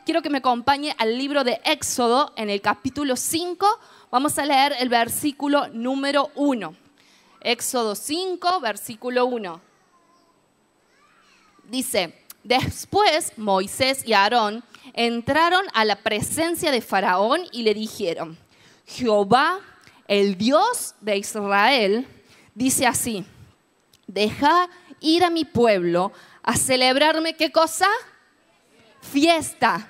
quiero que me acompañe al libro de Éxodo en el capítulo 5. Vamos a leer el versículo número 1. Éxodo 5, versículo 1. Dice: después Moisés y Aarón entraron a la presencia de Faraón y le dijeron: Jehová, el Dios de Israel, dice así: deja ir a mi pueblo a celebrarme, ¿qué cosa? Fiesta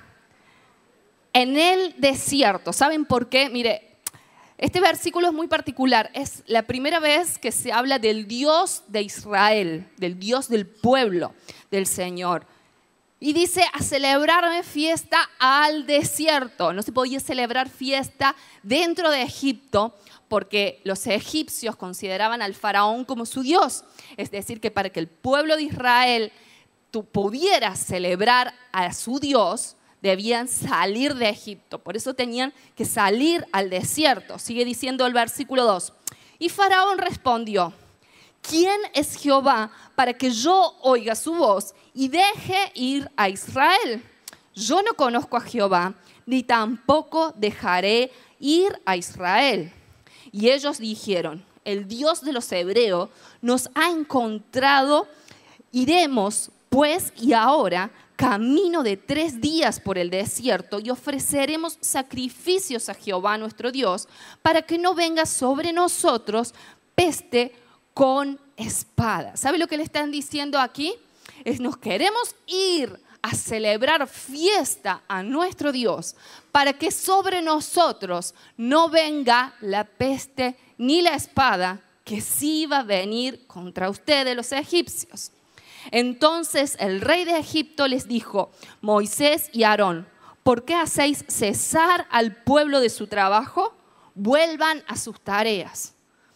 en el desierto. ¿Saben por qué? Mire, este versículo es muy particular. Es la primera vez que se habla del Dios de Israel, del Dios del pueblo del Señor. Y dice: a celebrarme fiesta al desierto. No se podía celebrar fiesta dentro de Egipto porque los egipcios consideraban al faraón como su Dios. Es decir, que para que el pueblo de Israel pudiera celebrar a su Dios, debían salir de Egipto. Por eso tenían que salir al desierto. Sigue diciendo el versículo 2. Y Faraón respondió: ¿quién es Jehová para que yo oiga su voz y deje ir a Israel? Yo no conozco a Jehová, ni tampoco dejaré ir a Israel. Y ellos dijeron: el Dios de los hebreos nos ha encontrado, iremos pues y ahora camino de 3 días por el desierto y ofreceremos sacrificios a Jehová nuestro Dios para que no venga sobre nosotros peste con espada. ¿Sabe lo que le están diciendo aquí? Nos queremos ir a celebrar fiesta a nuestro Dios para que sobre nosotros no venga la peste ni la espada que sí iba a venir contra ustedes los egipcios. Entonces el rey de Egipto les dijo: Moisés y Aarón, ¿por qué hacéis cesar al pueblo de su trabajo? Vuelvan a sus tareas.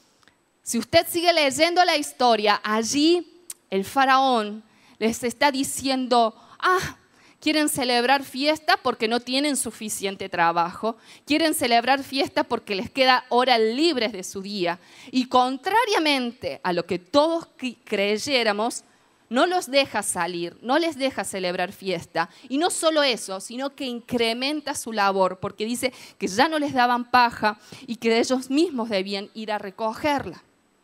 Si usted sigue leyendo la historia, allí el faraón les está diciendo: quieren celebrar fiesta porque no tienen suficiente trabajo, quieren celebrar fiesta porque les queda horas libres de su día. Y contrariamente a lo que todos creyéramos, no los deja salir, no les deja celebrar fiesta. Y no solo eso, sino que incrementa su labor, porque dice que ya no les daban paja y que ellos mismos debían ir a recogerla.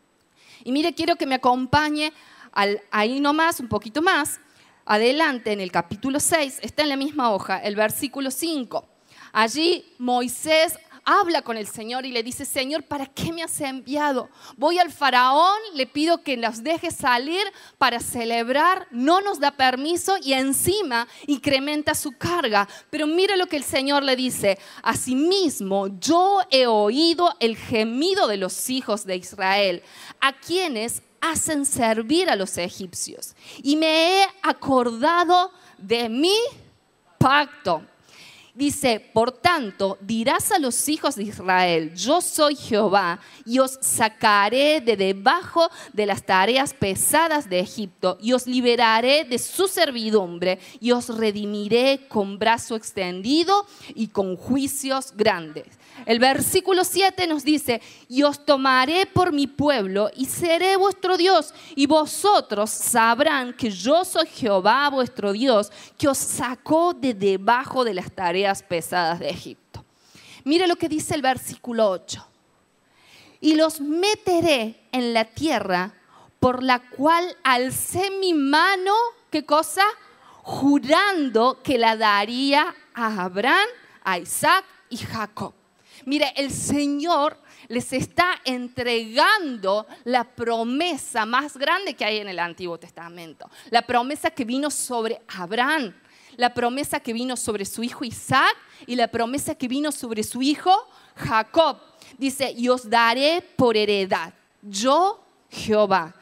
Y mire, quiero que me acompañe ahí nomás, un poquito más adelante, en el capítulo 6, está en la misma hoja, el versículo 5. Allí Moisés habla con el Señor y le dice: Señor, ¿para qué me has enviado? Voy al faraón, le pido que los deje salir para celebrar, no nos da permiso y encima incrementa su carga. Pero mira lo que el Señor le dice: asimismo, yo he oído el gemido de los hijos de Israel, a quienes hacen servir a los egipcios, y me he acordado de mi pacto. Dice: por tanto, dirás a los hijos de Israel: yo soy Jehová, y os sacaré de debajo de las tareas pesadas de Egipto, y os liberaré de su servidumbre, y os redimiré con brazo extendido y con juicios grandes. El versículo 7 nos dice: y os tomaré por mi pueblo y seré vuestro Dios, y vosotros sabrán que yo soy Jehová vuestro Dios, que os sacó de debajo de las tareas pesadas de Egipto. Mire lo que dice el versículo 8: y los meteré en la tierra por la cual alcé mi mano, ¿qué cosa? Jurando que la daría a Abraham, a Isaac y Jacob. Mire, el Señor les está entregando la promesa más grande que hay en el Antiguo Testamento. La promesa que vino sobre Abraham, la promesa que vino sobre su hijo Isaac y la promesa que vino sobre su hijo Jacob. Dice: y os daré por heredad, yo Jehová.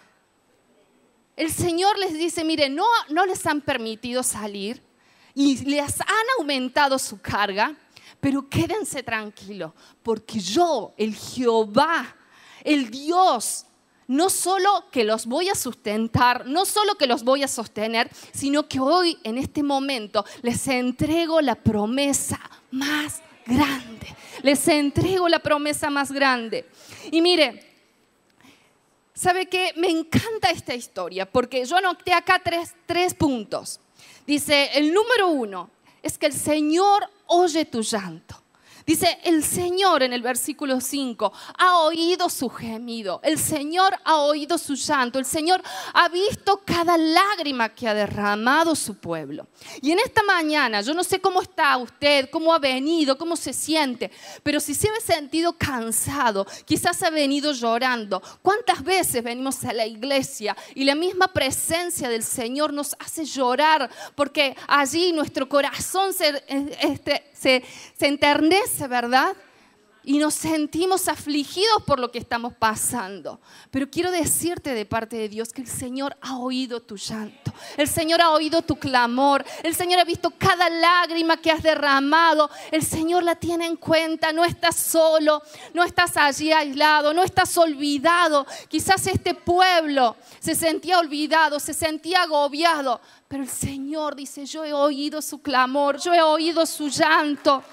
El Señor les dice: mire, no les han permitido salir y les han aumentado su carga, pero quédense tranquilos, porque yo, el Jehová, el Dios, no solo que los voy a sustentar, no solo que los voy a sostener, sino que hoy, en este momento, les entrego la promesa más grande. Les entrego la promesa más grande. Y mire, ¿sabe qué? Me encanta esta historia, porque yo anoté acá tres puntos. Dice, el número 1, es que el Señor oye tu llanto. Dice, el Señor en el versículo 5 ha oído su gemido. El Señor ha oído su llanto. El Señor ha visto cada lágrima que ha derramado su pueblo. Y en esta mañana, yo no sé cómo está usted, cómo ha venido, cómo se siente, pero si se ha sentido cansado, quizás ha venido llorando. ¿Cuántas veces venimos a la iglesia y la misma presencia del Señor nos hace llorar? Porque allí nuestro corazón se enternece, ¿verdad? Y nos sentimos afligidos por lo que estamos pasando. Pero quiero decirte de parte de Dios que el Señor ha oído tu llanto. El Señor ha oído tu clamor. El Señor ha visto cada lágrima que has derramado. El Señor la tiene en cuenta. No estás solo, no estás allí aislado, no estás olvidado. Quizás este pueblo se sentía olvidado, se sentía agobiado. Pero el Señor dice, yo he oído su clamor, yo he oído su llanto.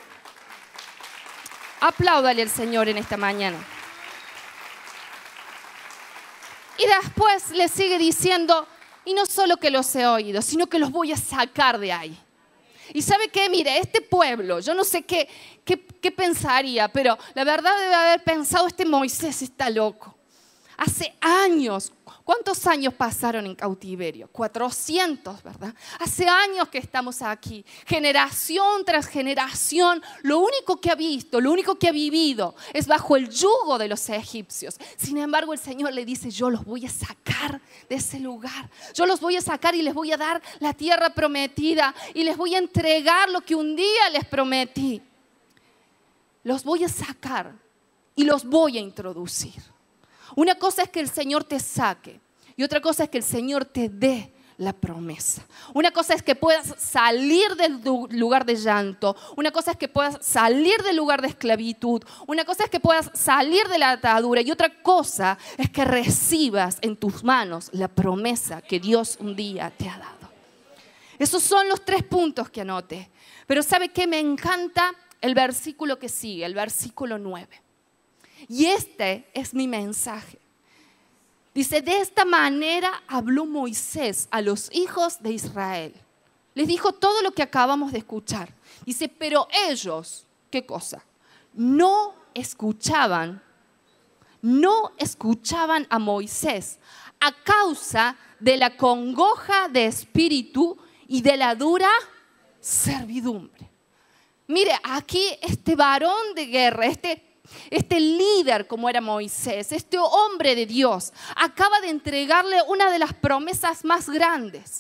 Apláudale al Señor en esta mañana. Y después le sigue diciendo, y no solo que los he oído, sino que los voy a sacar de ahí. Y ¿sabe qué? Mire, este pueblo, yo no sé qué pensaría, pero la verdad debe haber pensado, este Moisés está loco. Hace años, ¿cuántos años pasaron en cautiverio? 400, ¿verdad? Hace años que estamos aquí, generación tras generación. Lo único que ha visto, lo único que ha vivido es bajo el yugo de los egipcios. Sin embargo, el Señor le dice, yo los voy a sacar de ese lugar. Yo los voy a sacar y les voy a dar la tierra prometida y les voy a entregar lo que un día les prometí. Los voy a sacar y los voy a introducir. Una cosa es que el Señor te saque y otra cosa es que el Señor te dé la promesa. Una cosa es que puedas salir del lugar de llanto. Una cosa es que puedas salir del lugar de esclavitud. Una cosa es que puedas salir de la atadura y otra cosa es que recibas en tus manos la promesa que Dios un día te ha dado. Esos son los 3 puntos que anoté. Pero ¿sabe qué? Me encanta el versículo que sigue, el versículo 9. Y este es mi mensaje. Dice, de esta manera habló Moisés a los hijos de Israel. Les dijo todo lo que acabamos de escuchar. Dice, pero ellos, ¿qué cosa? No escuchaban a Moisés a causa de la congoja de espíritu y de la dura servidumbre. Mire, aquí este varón de guerra, este líder como era Moisés, este hombre de Dios, acaba de entregarle una de las promesas más grandes.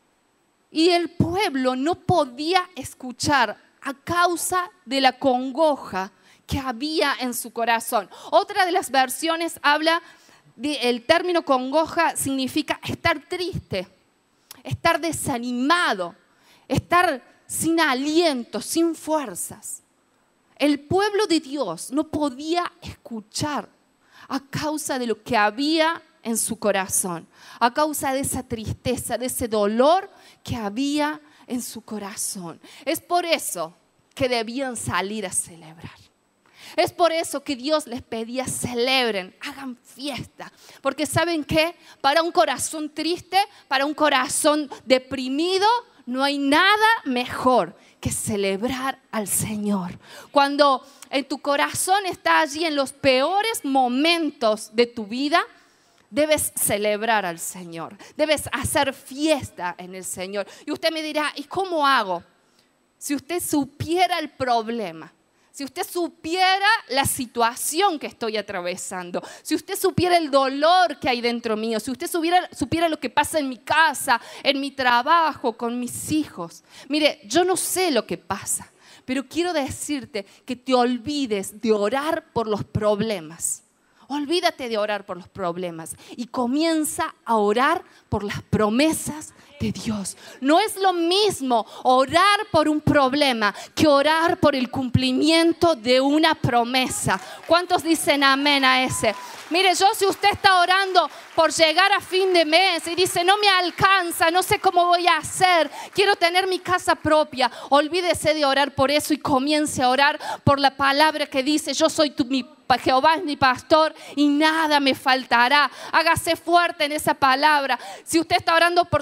Y el pueblo no podía escuchar a causa de la congoja que había en su corazón. Otra de las versiones habla del término congoja, significa estar triste, estar desanimado, estar sin aliento, sin fuerzas. El pueblo de Dios no podía escuchar a causa de lo que había en su corazón, a causa de esa tristeza, de ese dolor que había en su corazón. Es por eso que debían salir a celebrar. Es por eso que Dios les pedía, celebren, hagan fiesta. Porque ¿saben qué? Para un corazón triste, para un corazón deprimido, no hay nada mejor que celebrar al Señor. Cuando en tu corazón está allí en los peores momentos de tu vida, debes celebrar al Señor. Debes hacer fiesta en el Señor. Y usted me dirá, ¿y cómo hago? Si usted supiera el problema, si usted supiera la situación que estoy atravesando, si usted supiera el dolor que hay dentro mío, si usted supiera lo que pasa en mi casa, en mi trabajo, con mis hijos. Mire, yo no sé lo que pasa, pero quiero decirte que te olvides de orar por los problemas. Olvídate de orar por los problemas y comienza a orar por las promesas de Dios. No es lo mismo orar por un problema que orar por el cumplimiento de una promesa. ¿Cuántos dicen amén a ese? Mire, si usted está orando por llegar a fin de mes y dice, no me alcanza, no sé cómo voy a hacer, quiero tener mi casa propia, olvídese de orar por eso y comience a orar por la palabra que dice, yo soy Jehová es mi pastor y nada me faltará. Hágase fuerte en esa palabra. Si usted está orando por su familia,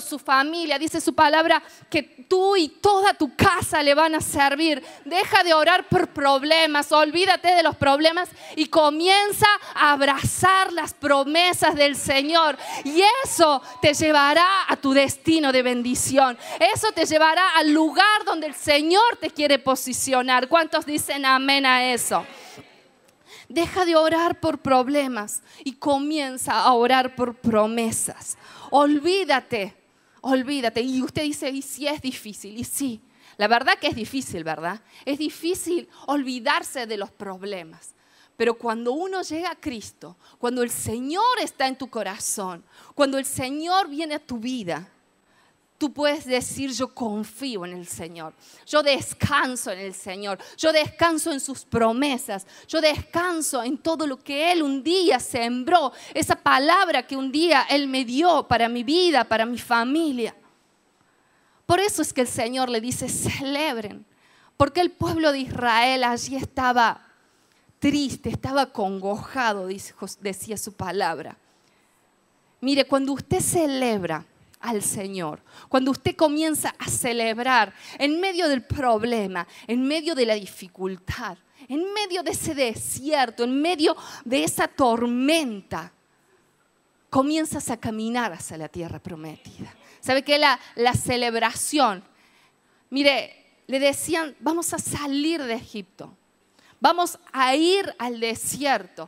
familia. Dice su palabra que tú y toda tu casa le van a servir. Deja de orar por problemas, olvídate de los problemas y comienza a abrazar las promesas del Señor. Y eso te llevará a tu destino de bendición. Eso te llevará al lugar donde el Señor te quiere posicionar. ¿Cuántos dicen amén a eso? Deja de orar por problemas y comienza a orar por promesas. Olvídate. Y usted dice, ¿y si es difícil? Y sí, la verdad que es difícil, ¿verdad? Es difícil olvidarse de los problemas. Pero cuando uno llega a Cristo, cuando el Señor está en tu corazón, cuando el Señor viene a tu vida, tú puedes decir, yo confío en el Señor, yo descanso en el Señor, yo descanso en sus promesas, yo descanso en todo lo que Él un día sembró, esa palabra que un día Él me dio para mi vida, para mi familia. Por eso es que el Señor le dice, celebren, porque el pueblo de Israel allí estaba triste, estaba congojado, decía su palabra. Mire, cuando usted celebra al Señor, cuando usted comienza a celebrar en medio del problema, en medio de la dificultad, en medio de ese desierto, en medio de esa tormenta, comienzas a caminar hacia la tierra prometida. ¿Sabe qué? La celebración, mire, le decían, vamos a salir de Egipto, vamos a ir al desierto.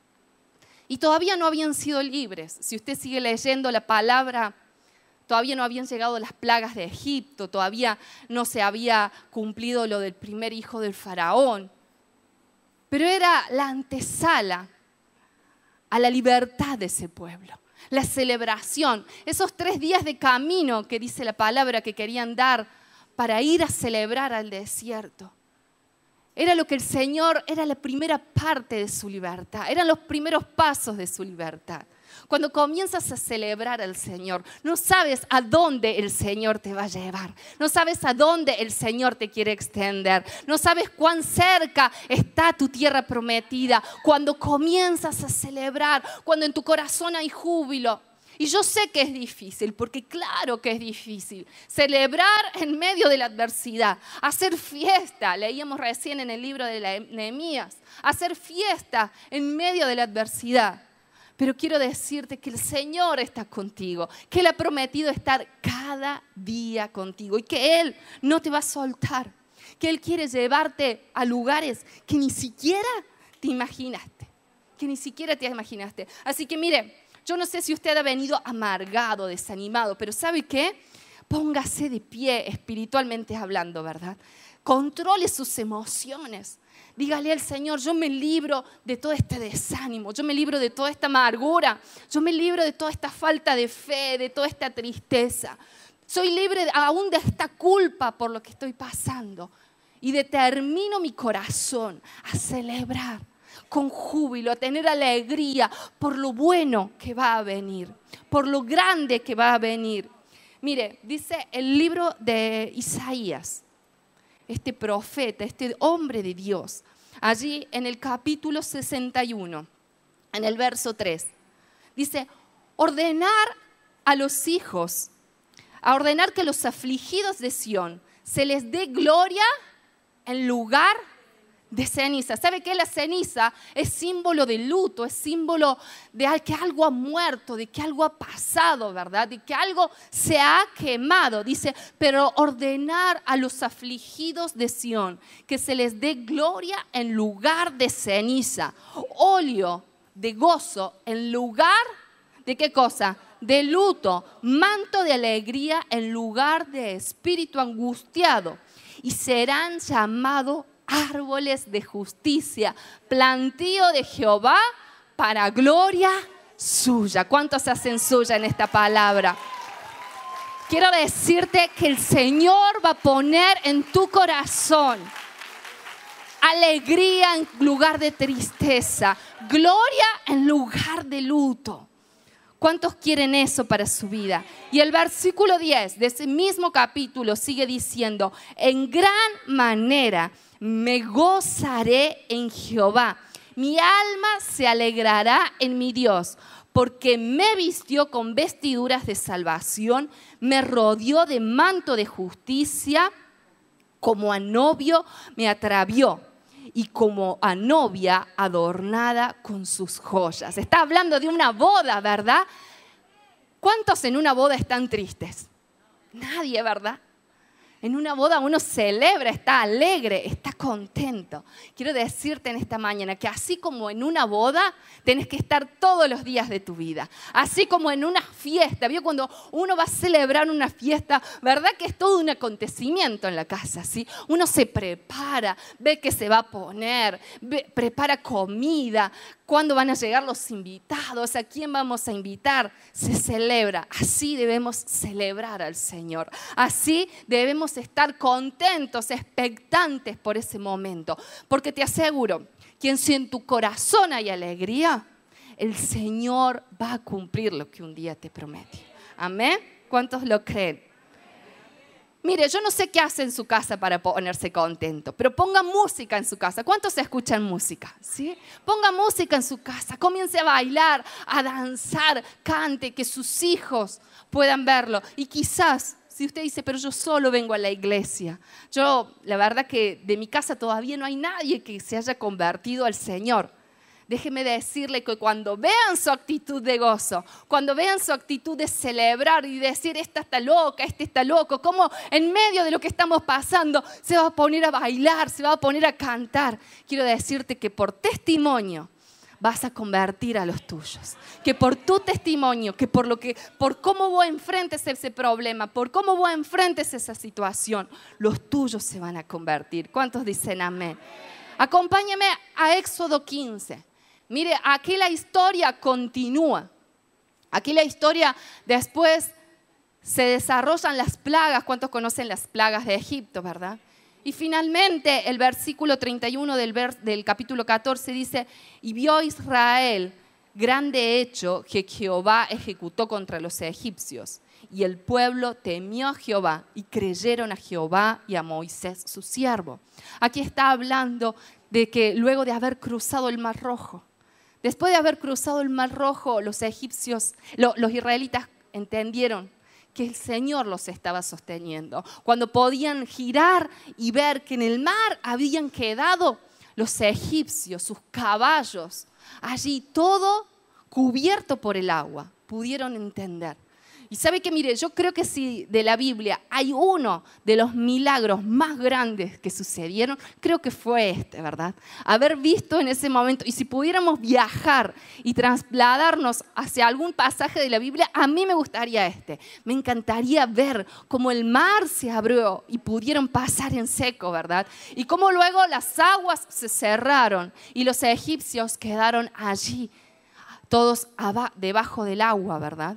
Y todavía no habían sido libres. Si usted sigue leyendo la palabra, todavía no habían llegado las plagas de Egipto, todavía no se había cumplido lo del primer hijo del faraón. Pero era la antesala a la libertad de ese pueblo, la celebración, esos 3 días de camino que dice la palabra que querían dar para ir a celebrar al desierto. Era lo que el Señor, era la primera parte de su libertad, eran los primeros pasos de su libertad. Cuando comienzas a celebrar al Señor, no sabes a dónde el Señor te va a llevar. No sabes a dónde el Señor te quiere extender. No sabes cuán cerca está tu tierra prometida. Cuando comienzas a celebrar, cuando en tu corazón hay júbilo. Y yo sé que es difícil, porque claro que es difícil. Celebrar en medio de la adversidad, hacer fiesta, leíamos recién en el libro de Nehemías, hacer fiesta en medio de la adversidad. Pero quiero decirte que el Señor está contigo, que Él ha prometido estar cada día contigo y que Él no te va a soltar, que Él quiere llevarte a lugares que ni siquiera te imaginaste, Así que mire, yo no sé si usted ha venido amargado, desanimado, pero ¿sabe qué? Póngase de pie espiritualmente hablando, ¿verdad? Controle sus emociones. Dígale al Señor, yo me libro de todo este desánimo, yo me libro de toda esta amargura, yo me libro de toda esta falta de fe, de toda esta tristeza. Soy libre aún de esta culpa por lo que estoy pasando. Y determino mi corazón a celebrar con júbilo, a tener alegría por lo bueno que va a venir, por lo grande que va a venir. Mire, dice el libro de Isaías, este profeta, este hombre de Dios, allí en el capítulo 61, en el verso 3, dice, ordenar que los afligidos de Sión se les dé gloria en lugar de ceniza. ¿Sabe qué? La ceniza es símbolo de luto, es símbolo de que algo ha muerto, de que algo ha pasado, ¿verdad? De que algo se ha quemado. Dice, pero ordenar a los afligidos de Sión que se les dé gloria en lugar de ceniza, óleo de gozo en lugar de ¿qué cosa? De luto, manto de alegría en lugar de espíritu angustiado, y serán llamados árboles de justicia, plantío de Jehová para gloria suya. ¿Cuántos hacen suya en esta palabra? Quiero decirte que el Señor va a poner en tu corazón alegría en lugar de tristeza, gloria en lugar de luto. ¿Cuántos quieren eso para su vida? Y el versículo 10 de ese mismo capítulo sigue diciendo, en gran manera me gozaré en Jehová, mi alma se alegrará en mi Dios, porque me vistió con vestiduras de salvación, me rodeó de manto de justicia, como a novio me atravió y como a novia adornada con sus joyas. Está hablando de una boda, ¿verdad? ¿Cuántos en una boda están tristes? Nadie, ¿verdad? En una boda uno celebra, está alegre, está contento. Quiero decirte en esta mañana que así como en una boda, tenés que estar todos los días de tu vida. Así como en una fiesta. ¿Vio? Cuando uno va a celebrar una fiesta, ¿verdad? Que es todo un acontecimiento en la casa, ¿sí? Uno se prepara, ve qué se va a poner, prepara comida, cuándo van a llegar los invitados, a quién vamos a invitar. Se celebra. Así debemos celebrar al Señor. Así debemos estar contentos, expectantes por ese momento. Porque te aseguro que si en tu corazón hay alegría, el Señor va a cumplir lo que un día te prometió. Amén. ¿Cuántos lo creen? Mire, yo no sé qué hace en su casa para ponerse contento, pero ponga música en su casa. ¿Cuántos escuchan música? ¿Sí? Ponga música en su casa, comience a bailar, a danzar, cante, que sus hijos puedan verlo. Y quizás, si usted dice, pero yo solo vengo a la iglesia. La verdad que de mi casa todavía no hay nadie que se haya convertido al Señor. Déjeme decirle que cuando vean su actitud de gozo, cuando vean su actitud de celebrar y decir, esta está loca, este está loco, como en medio de lo que estamos pasando se va a poner a bailar, se va a poner a cantar. Quiero decirte que por testimonio vas a convertir a los tuyos. Que por tu testimonio, que por cómo vos enfrentes ese problema, por cómo vos enfrentes esa situación, los tuyos se van a convertir. ¿Cuántos dicen amén? Acompáñame a Éxodo 15. Mire, aquí la historia continúa. Aquí la historia después se desarrollan las plagas. ¿Cuántos conocen las plagas de Egipto, verdad? Y finalmente el versículo 31 del capítulo 14 dice, y vio Israel grande hecho que Jehová ejecutó contra los egipcios. Y el pueblo temió a Jehová y creyeron a Jehová y a Moisés su siervo. Aquí está hablando de que luego de haber cruzado el Mar Rojo, después de haber cruzado el Mar Rojo, los egipcios, los israelitas entendieron que el Señor los estaba sosteniendo. Cuando podían girar y ver que en el mar habían quedado los egipcios, sus caballos, allí todo cubierto por el agua, pudieron entender. Y sabe que, mire, yo creo que si de la Biblia hay uno de los milagros más grandes que sucedieron, creo que fue este, ¿verdad? Haber visto en ese momento, y si pudiéramos viajar y trasladarnos hacia algún pasaje de la Biblia, a mí me gustaría este. Me encantaría ver cómo el mar se abrió y pudieron pasar en seco, ¿verdad? Y cómo luego las aguas se cerraron y los egipcios quedaron allí, todos debajo del agua, ¿verdad?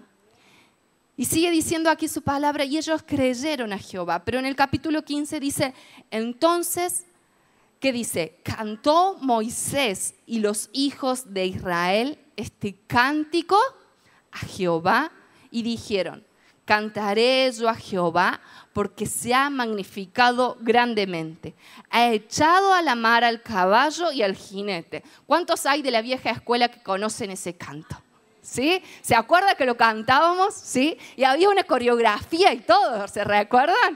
Y sigue diciendo aquí su palabra, y ellos creyeron a Jehová. Pero en el capítulo 15 dice, entonces, ¿qué dice? Cantó Moisés y los hijos de Israel este cántico a Jehová y dijeron, cantaré yo a Jehová porque se ha magnificado grandemente. Ha echado a la mar al caballo y al jinete. ¿Cuántos hay de la vieja escuela que conocen ese canto? ¿Sí? ¿Se acuerda que lo cantábamos? ¿Sí? Y había una coreografía y todo, ¿se recuerdan?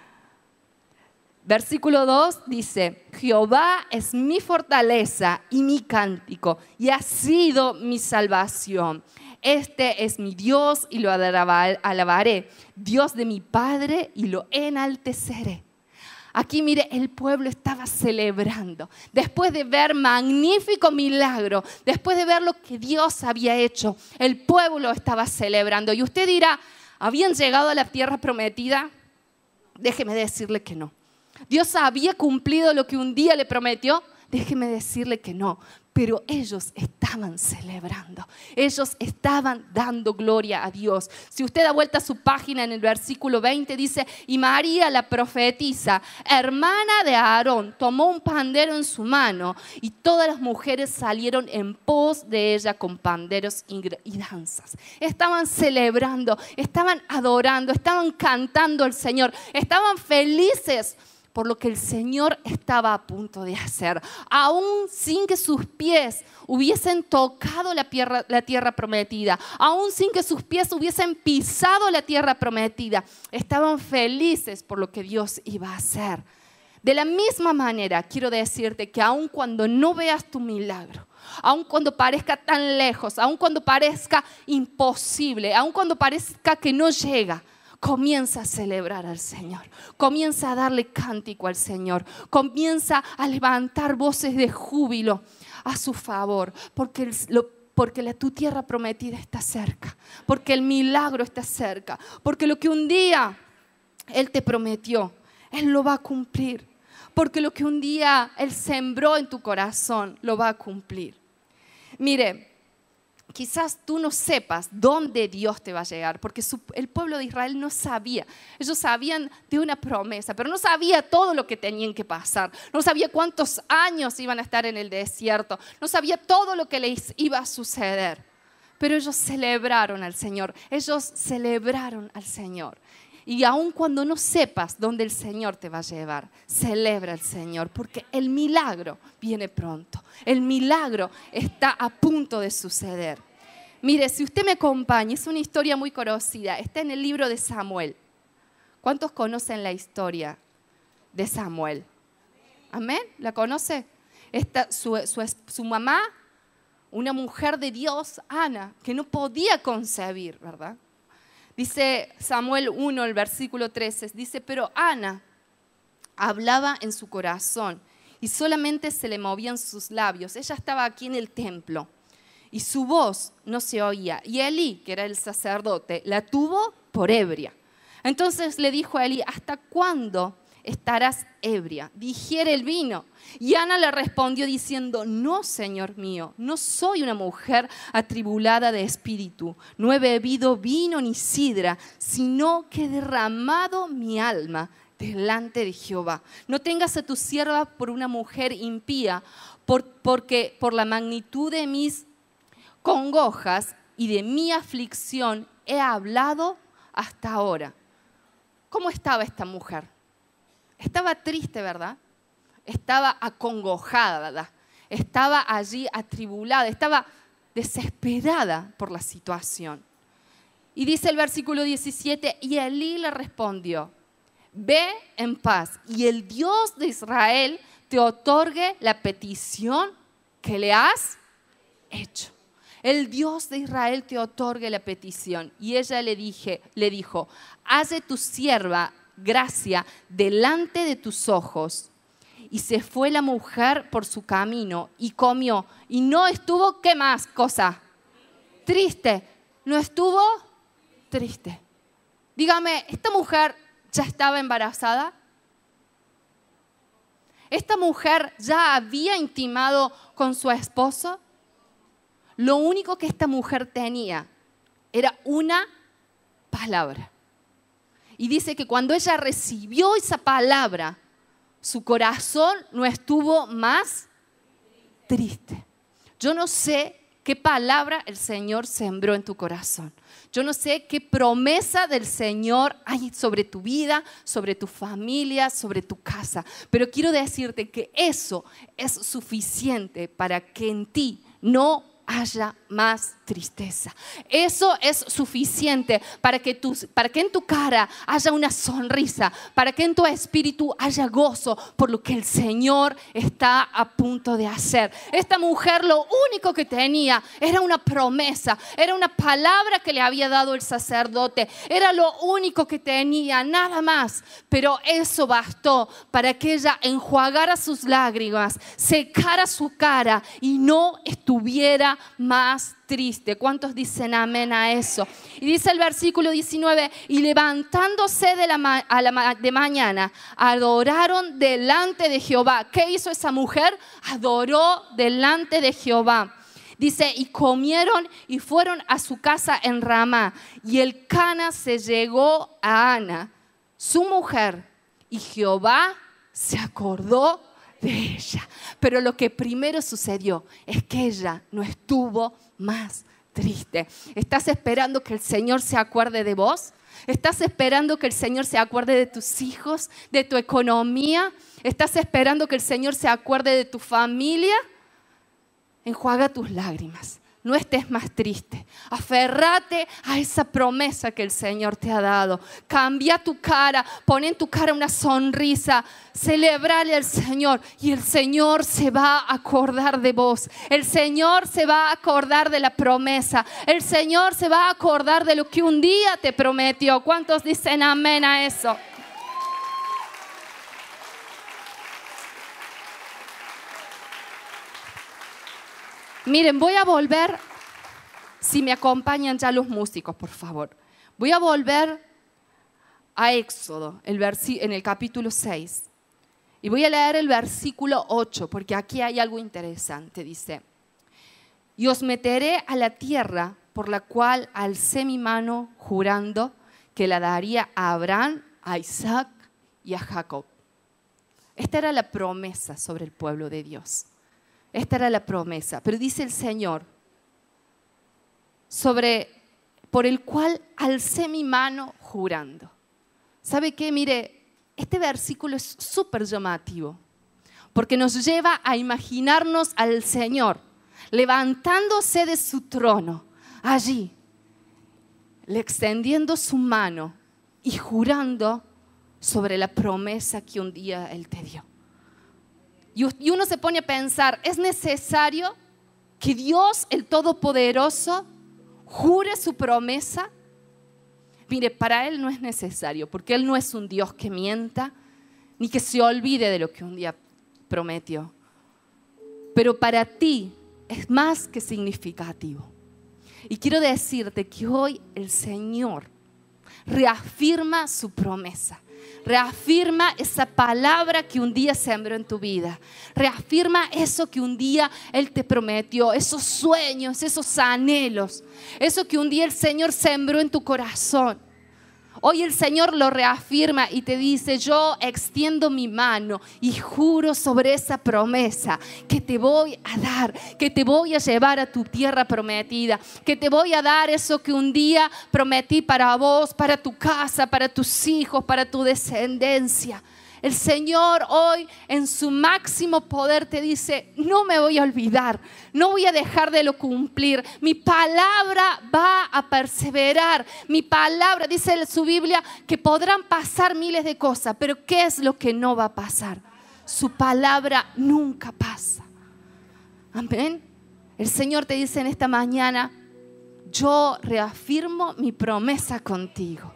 Versículo 2 dice, Jehová es mi fortaleza y mi cántico, y ha sido mi salvación. Este es mi Dios y lo alabaré, Dios de mi Padre y lo enalteceré. Aquí, mire, el pueblo estaba celebrando. Después de ver magnífico milagro, después de ver lo que Dios había hecho, el pueblo estaba celebrando. Y usted dirá, ¿habían llegado a la tierra prometida? Déjeme decirle que no. ¿Dios había cumplido lo que un día le prometió? Déjeme decirle que no. Pero ellos estaban celebrando, ellos estaban dando gloria a Dios. Si usted da vuelta a su página en el versículo 20 dice, y María la profetisa, hermana de Aarón, tomó un pandero en su mano y todas las mujeres salieron en pos de ella con panderos y danzas. Estaban celebrando, estaban adorando, estaban cantando al Señor, estaban felices por lo que el Señor estaba a punto de hacer. Aún sin que sus pies hubiesen tocado la tierra prometida, aún sin que sus pies hubiesen pisado la tierra prometida, estaban felices por lo que Dios iba a hacer. De la misma manera, quiero decirte que aun cuando no veas tu milagro, aun cuando parezca tan lejos, aun cuando parezca imposible, aun cuando parezca que no llega, comienza a celebrar al Señor, comienza a darle cántico al Señor, comienza a levantar voces de júbilo a su favor, porque tu tierra prometida está cerca, porque el milagro está cerca, porque lo que un día Él te prometió, Él lo va a cumplir, porque lo que un día Él sembró en tu corazón, lo va a cumplir. Mire, quizás tú no sepas dónde Dios te va a llegar, porque el pueblo de Israel no sabía. Ellos sabían de una promesa, pero no sabía todo lo que tenían que pasar. No sabía cuántos años iban a estar en el desierto. No sabía todo lo que les iba a suceder. Pero ellos celebraron al Señor. Ellos celebraron al Señor. Y aun cuando no sepas dónde el Señor te va a llevar, celebra al Señor, porque el milagro viene pronto. El milagro está a punto de suceder. Mire, si usted me acompaña, es una historia muy conocida. Está en el libro de Samuel. ¿Cuántos conocen la historia de Samuel? ¿Amén? ¿La conoce? Su mamá, una mujer de Dios, Ana, que no podía concebir, ¿verdad? Dice Samuel 1, el versículo 13, dice, pero Ana hablaba en su corazón y solamente se le movían sus labios. Ella estaba aquí en el templo y su voz no se oía. Y Elí, que era el sacerdote, la tuvo por ebria. Entonces le dijo a Elí, ¿hasta cuándo estarás ebria? Digiere el vino. Y Ana le respondió diciendo, no, Señor mío, no soy una mujer atribulada de espíritu. No he bebido vino ni sidra, sino que he derramado mi alma delante de Jehová. No tengas a tu sierva por una mujer impía, porque por la magnitud de mis congojas y de mi aflicción he hablado hasta ahora. ¿Cómo estaba esta mujer? Estaba triste, ¿verdad? Estaba acongojada, ¿verdad? Estaba allí atribulada, estaba desesperada por la situación. Y dice el versículo 17, y Elí le respondió, ve en paz y el Dios de Israel te otorgue la petición que le has hecho. El Dios de Israel te otorgue la petición. Y ella le dijo, hace tu sierva gracia delante de tus ojos. Y se fue la mujer por su camino y comió. Y no estuvo, ¿qué más cosa? Triste. ¿No estuvo? Triste. Dígame, ¿esta mujer ya estaba embarazada? ¿Esta mujer ya había intimado con su esposo? Lo único que esta mujer tenía era una palabra. Y dice que cuando ella recibió esa palabra, su corazón no estuvo más triste. Yo no sé qué palabra el Señor sembró en tu corazón. Yo no sé qué promesa del Señor hay sobre tu vida, sobre tu familia, sobre tu casa. Pero quiero decirte que eso es suficiente para que en ti no haya más tristeza. Eso es suficiente para que en tu cara haya una sonrisa, para que en tu espíritu haya gozo por lo que el Señor está a punto de hacer. Esta mujer lo único que tenía era una promesa, era una palabra que le había dado el sacerdote, era lo único que tenía, nada más. Pero eso bastó para que ella enjuagara sus lágrimas, secara su cara y no estuviera más triste. ¿Cuántos dicen amén a eso? Y dice el versículo 19, y levantándose de mañana, adoraron delante de Jehová. ¿Qué hizo esa mujer? Adoró delante de Jehová. Dice, y comieron y fueron a su casa en Ramá. Y el Cana se llegó a Ana, su mujer, y Jehová se acordó de ella. Pero lo que primero sucedió es que ella no estuvo más triste? ¿Estás esperando que el Señor se acuerde de vos? ¿Estás esperando que el Señor se acuerde de tus hijos, de tu economía? ¿Estás esperando que el Señor se acuerde de tu familia? Enjuaga tus lágrimas. No estés más triste. Aférrate a esa promesa que el Señor te ha dado. Cambia tu cara. Pon en tu cara una sonrisa. Celebrale al Señor y el Señor se va a acordar de vos. El Señor se va a acordar de la promesa. El Señor se va a acordar de lo que un día te prometió. ¿Cuántos dicen amén a eso? Miren, voy a volver, si me acompañan ya los músicos, por favor. Voy a volver a Éxodo, en el capítulo 6. Y voy a leer el versículo 8, porque aquí hay algo interesante. Dice, y os meteré a la tierra por la cual alcé mi mano jurando que la daría a Abraham, a Isaac y a Jacob. Esta era la promesa sobre el pueblo de Dios. Esta era la promesa, pero dice el Señor, por el cual alcé mi mano jurando. ¿Sabe qué? Mire, este versículo es súper llamativo, porque nos lleva a imaginarnos al Señor levantándose de su trono, allí, extendiendo su mano y jurando sobre la promesa que un día Él te dio. Y uno se pone a pensar, ¿es necesario que Dios, el Todopoderoso, jure su promesa? Mire, para Él no es necesario, porque Él no es un Dios que mienta, ni que se olvide de lo que un día prometió. Pero para ti es más que significativo. Y quiero decirte que hoy el Señor reafirma su promesa. Reafirma esa palabra que un día sembró en tu vida. Reafirma eso que un día Él te prometió, esos sueños, esos anhelos, eso que un día el Señor sembró en tu corazón. Hoy el Señor lo reafirma y te dice, yo extiendo mi mano y juro sobre esa promesa que te voy a dar, que te voy a llevar a tu tierra prometida, que te voy a dar eso que un día prometí para vos, para tu casa, para tus hijos, para tu descendencia. El Señor hoy en su máximo poder te dice, no me voy a olvidar, no voy a dejar de lo cumplir. Mi palabra va a perseverar. Mi palabra, dice su Biblia, que podrán pasar miles de cosas, pero ¿qué es lo que no va a pasar? Su palabra nunca pasa. Amén. El Señor te dice en esta mañana, yo reafirmo mi promesa contigo.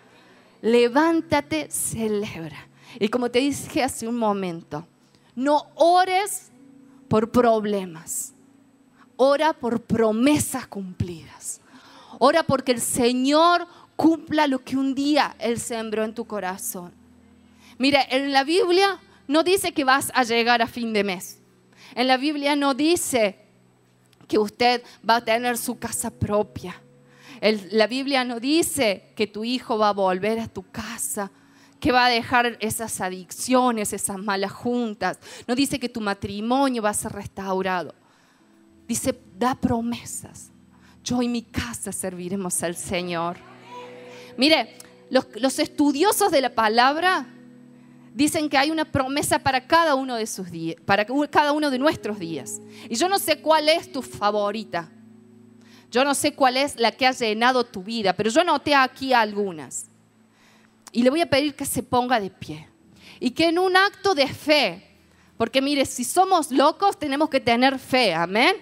Levántate, celebra. Y como te dije hace un momento, no ores por problemas, ora por promesas cumplidas. Ora porque el Señor cumpla lo que un día Él sembró en tu corazón. Mira, en la Biblia no dice que vas a llegar a fin de mes. En la Biblia no dice que usted va a tener su casa propia. La Biblia no dice que tu hijo va a volver a tu casa, que va a dejar esas adicciones, esas malas juntas. No dice que tu matrimonio va a ser restaurado. Dice, da promesas. Yo y mi casa serviremos al Señor. Mire, los estudiosos de la palabra dicen que hay una promesa para cada uno de sus días, para cada uno de nuestros días. Y yo no sé cuál es tu favorita. Yo no sé cuál es la que ha llenado tu vida, pero yo anoté aquí algunas. Y le voy a pedir que se ponga de pie. Y que en un acto de fe, porque mire, si somos locos tenemos que tener fe, amén.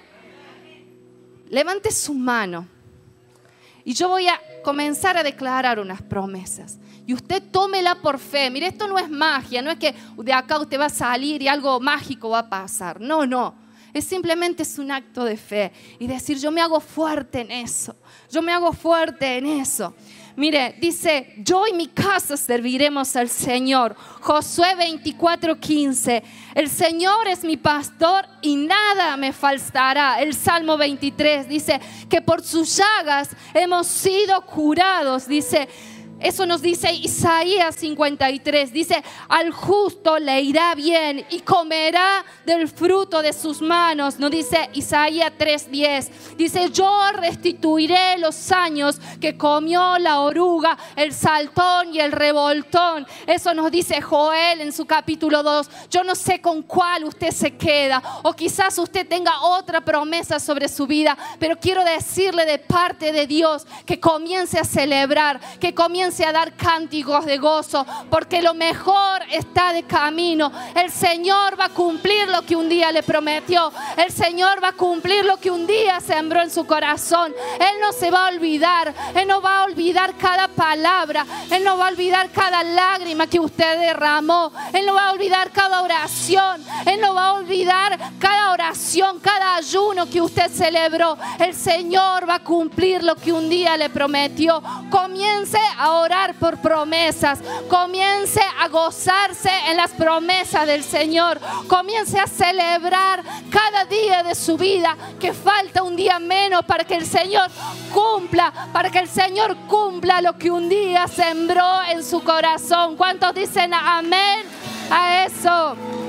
Levante su mano. Y yo voy a comenzar a declarar unas promesas. Y usted tómela por fe. Mire, esto no es magia, no es que de acá usted va a salir y algo mágico va a pasar. No, no. Es simplemente un acto de fe. Y decir, yo me hago fuerte en eso. Yo me hago fuerte en eso. Mire, dice, yo y mi casa serviremos al Señor. Josué 24:15. El Señor es mi pastor y nada me faltará. El Salmo 23 dice que por sus llagas hemos sido curados. Dice, Eso nos dice Isaías 53. Dice, al justo le irá bien y comerá del fruto de sus manos. Nos dice Isaías 3:10. Dice, yo restituiré los años que comió la oruga, el saltón y el revoltón. Eso nos dice Joel en su capítulo 2. Yo no sé con cuál usted se queda, o quizás usted tenga otra promesa sobre su vida, pero quiero decirle de parte de Dios que comience a celebrar, que comience a dar cánticos de gozo, porque lo mejor está de camino. El Señor va a cumplir lo que un día le prometió. El Señor va a cumplir lo que un día sembró en su corazón. Él no se va a olvidar. Él no va a olvidar cada palabra. Él no va a olvidar cada lágrima que usted derramó. Él no va a olvidar cada oración. Él no va a olvidar cada oración, cada ayuno que usted celebró. El Señor va a cumplir lo que un día le prometió. Comience a orar por promesas. Comience a gozarse en las promesas del Señor. Comience a celebrar cada día de su vida, que falta un día menos para que el Señor cumpla, lo que un día sembró en su corazón. ¿Cuántos dicen amén a eso?